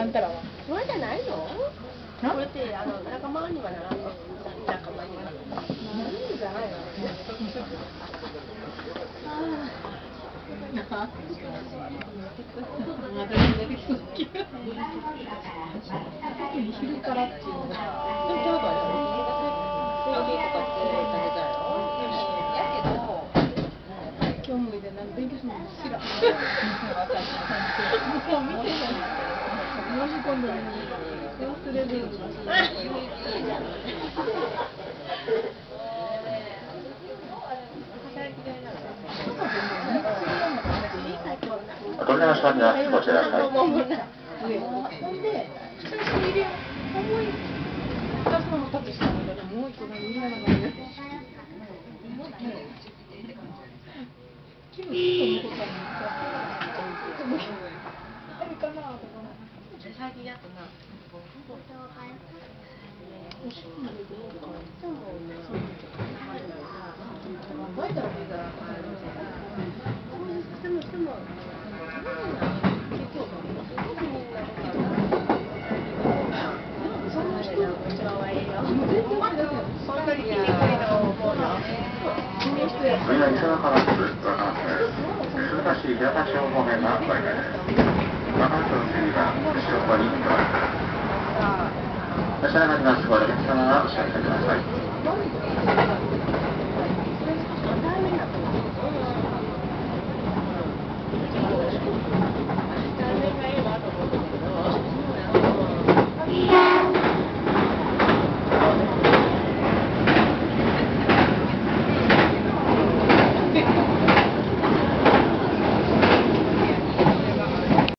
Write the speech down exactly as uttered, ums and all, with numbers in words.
んたらは。 それじゃないの？これってあの仲間にはならんの？仲間には。なんでじゃないの？ 昼からっていうのが。 でもちょうどあれコーヒーとかって食べたよ。やけど今日もいでなんか勉強するの知らん。もう見てない。申し込んだのに忘れるのが。 お取り出し先はこちらです。 ほんで、久しぶりに重いふたつのふたつしかないからもう一個何入れながらね。気分ちょっと残ったのにさ、あれかなとか。 最近やったな。 おしんでどうか。 そうもね。 バイタルがでもでも。 次は伊勢原発若松です。鈴鹿市平田町方面がご案内です。若松の次は後ろに停まります。列車がなります。ご利用様はお知らせください。